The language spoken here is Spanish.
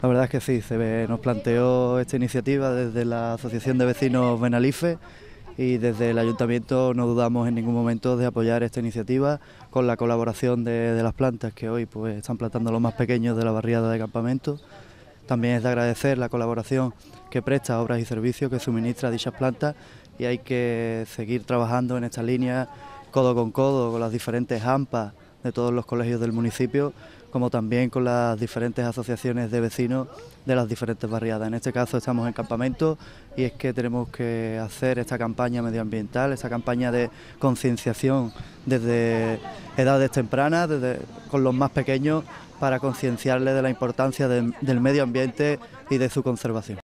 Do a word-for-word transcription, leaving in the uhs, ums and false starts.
La verdad es que sí, se ve- nos planteó esta iniciativa desde la Asociación de Vecinos Benalife y desde el Ayuntamiento no dudamos en ningún momento de apoyar esta iniciativa con la colaboración de, de las plantas que hoy pues, están plantando los más pequeños de la barriada de campamento. También es de agradecer la colaboración que presta Obras y Servicios que suministra dichas plantas y hay que seguir trabajando en esta línea codo con codo con las diferentes A M P A de todos los colegios del municipio, como también con las diferentes asociaciones de vecinos de las diferentes barriadas. En este caso estamos en campamento y es que tenemos que hacer esta campaña medioambiental, esta campaña de concienciación desde edades tempranas, desde, con los más pequeños, para concienciarles de la importancia de, del medio ambiente y de su conservación.